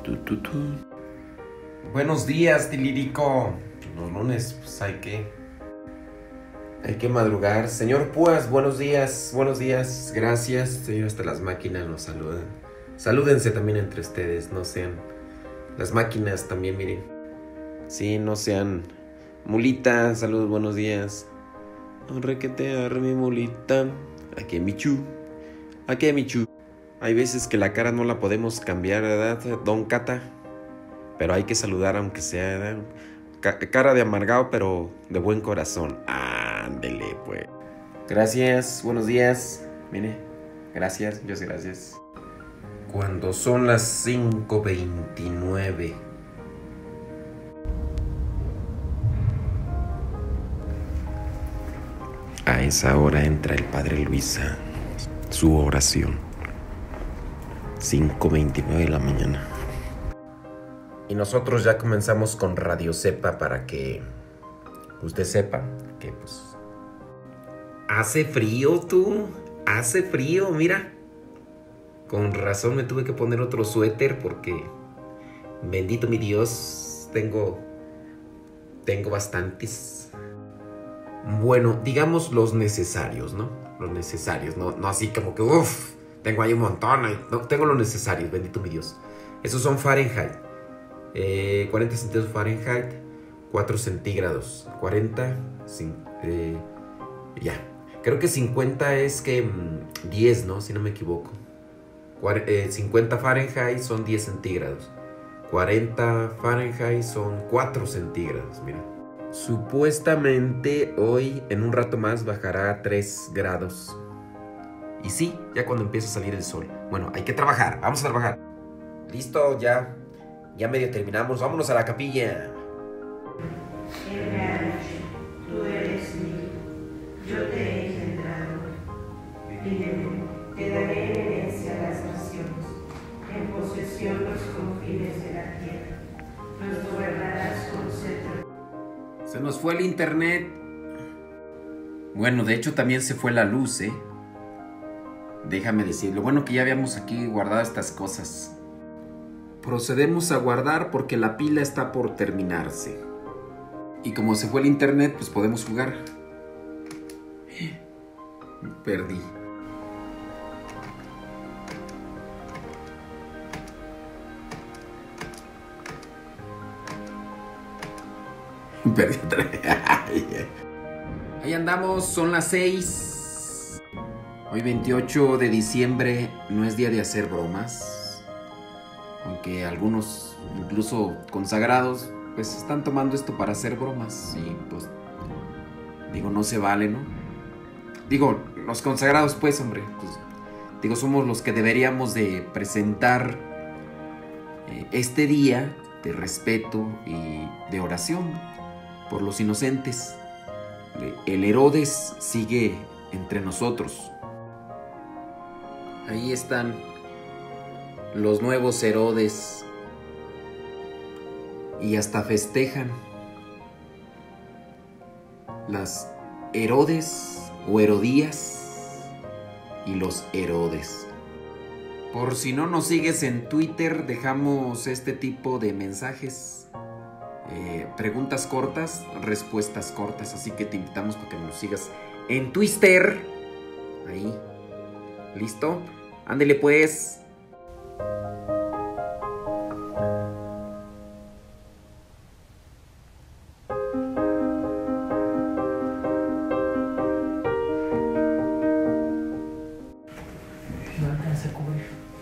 Buenos días, Tilírico. Los lunes, pues hay que madrugar. Señor Púas, buenos días, gracias. Señor, hasta las máquinas nos saludan. Salúdense también entre ustedes, no sean... Las máquinas también, miren. Sí, no sean... Mulita, saludos, buenos días. Requete, mi mulita. Aquí Michu. Hay veces que la cara no la podemos cambiar, ¿verdad, Don Cata? Pero hay que saludar aunque sea, ¿verdad? Cara de amargado, pero de buen corazón. Ándele, pues. Gracias, buenos días. Mire, gracias, muchas gracias. Cuando son las 5:29. A esa hora entra el Padre Luisa, su oración. 5:29 de la mañana. Y nosotros ya comenzamos con Radio Cepa para que usted sepa que pues... Hace frío, tú. Hace frío, mira. Con razón me tuve que poner otro suéter porque... Bendito mi Dios, tengo bastantes. Bueno, digamos los necesarios, ¿no? Los necesarios, no así como que tengo ahí un montón. No, tengo los necesarios, bendito mi Dios. Esos son Fahrenheit. 40 centígrados Fahrenheit, 4 centígrados. 40, ya. Creo que 50 es que 10, ¿no? Si no me equivoco. 50 Fahrenheit son 10 centígrados. 40 Fahrenheit son 4 centígrados, mira. Supuestamente hoy, en un rato más, bajará a 3 grados. Y sí, ya cuando empieza a salir el sol. Bueno, hay que trabajar, vamos a trabajar. Listo, ya medio terminamos, vámonos a la capilla. Tú eres mío, yo te he engendrado. Pídeme, te daré en herencia las naciones, en posesión los confines de la tierra. Nos gobernarás con cetro. Se nos fue el internet. Bueno, de hecho también se fue la luz, ¿eh? Déjame decir, lo bueno que ya habíamos aquí guardado estas cosas. Procedemos a guardar porque la pila está por terminarse. Y como se fue el internet, pues podemos jugar. Perdí. Perdí otra vez. Ahí andamos, son las 6. Hoy 28 de diciembre no es día de hacer bromas. Aunque algunos, incluso consagrados, pues están tomando esto para hacer bromas. Y pues, digo, no se vale, ¿no? Digo, los consagrados, pues, hombre, pues, digo, somos los que deberíamos de presentar este día de respeto y de oración por los inocentes. El Herodes sigue entre nosotros. Ahí están los nuevos Herodes. Y hasta festejan. Las Herodes o Herodías y los Herodes. Por si no nos sigues en Twitter, dejamos este tipo de mensajes. Preguntas cortas, respuestas cortas. Así que te invitamos para que nos sigas en Twitter. Ahí. ¿Listo? Ándele pues. No alcanza a cubrir.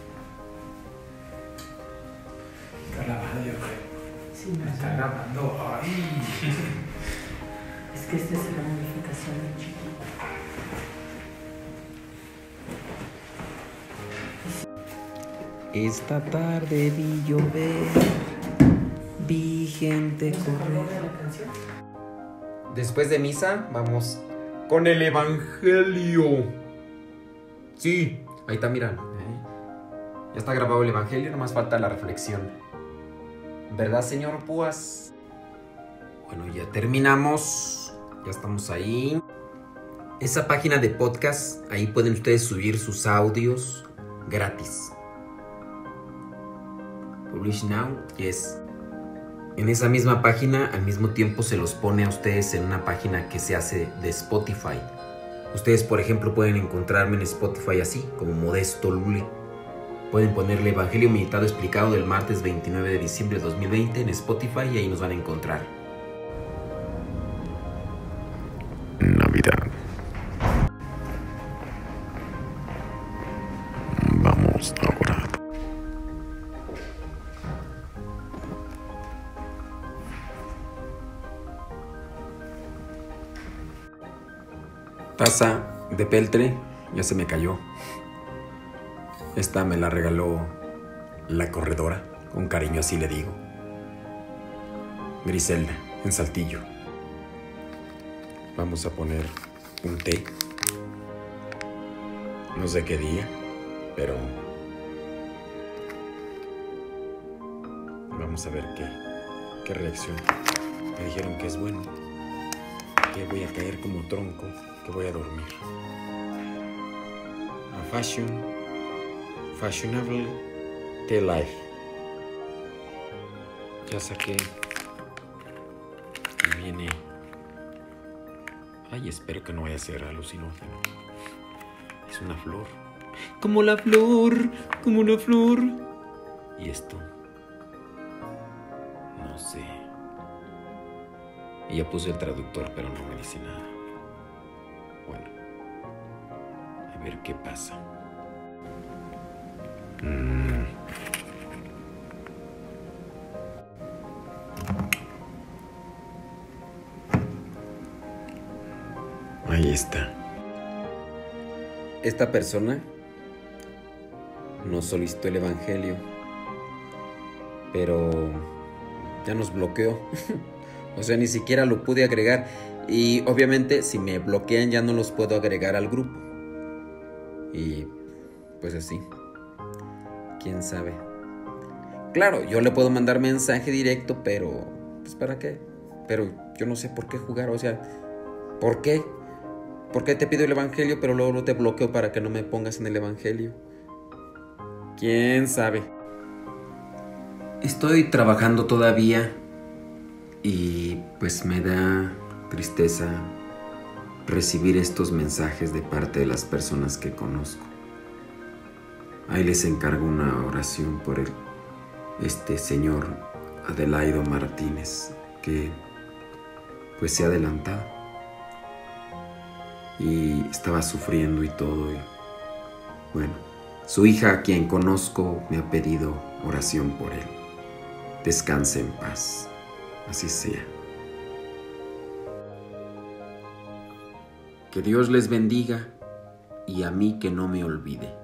Está lavado, yo creo. Sí, Me está grabando. Ay. es que esta es la modificación del chiquito. Esta tarde vi llover, vi gente correr. Después de misa, vamos con el Evangelio. Sí, ahí está, mira. Ya está grabado el Evangelio, nomás falta la reflexión. ¿Verdad, señor Púas? Bueno, ya terminamos. Ya estamos ahí. Esa página de podcast, ahí pueden ustedes subir sus audios gratis. Publish Now, es en esa misma página, al mismo tiempo se los pone a ustedes en una página que se hace de Spotify. Ustedes, por ejemplo, pueden encontrarme en Spotify así, como Modesto Lule. Pueden ponerle Evangelio Meditado Explicado del martes 29 de diciembre de 2020 en Spotify y ahí nos van a encontrar. Navidad. Vamos a orar. Taza de peltre, ya se me cayó. Esta me la regaló la corredora, con cariño así le digo. Griselda, en Saltillo. Vamos a poner un té. No sé qué día, pero vamos a ver qué reacción. Me dijeron que es bueno, que voy a caer como tronco, que voy a dormir. A fashionable tea life. Ya saqué y viene. Ay, espero que no vaya a ser alucinógeno. Es una flor. Como la flor, como una flor. ¿Y esto? No sé. Y ya puse el traductor, pero no me dice nada. Bueno, a ver qué pasa. Ahí está. Esta persona nos solicitó el Evangelio, pero ya nos bloqueó. O sea, ni siquiera lo pude agregar. Y obviamente si me bloquean ya no los puedo agregar al grupo. Y pues así. ¿Quién sabe? Claro, yo le puedo mandar mensaje directo, pero pues ¿para qué? Pero yo no sé por qué jugar, o sea, ¿por qué? ¿Por qué te pido el Evangelio pero luego te bloqueo para que no me pongas en el Evangelio? ¿Quién sabe? Estoy trabajando todavía y pues me da tristeza recibir estos mensajes de parte de las personas que conozco. Ahí les encargo una oración por este señor Adelaido Martínez, que pues se ha adelantado y estaba sufriendo y todo. Y bueno, su hija, a quien conozco, me ha pedido oración por él. Descanse en paz, así sea. Que Dios les bendiga y a mí que no me olvide.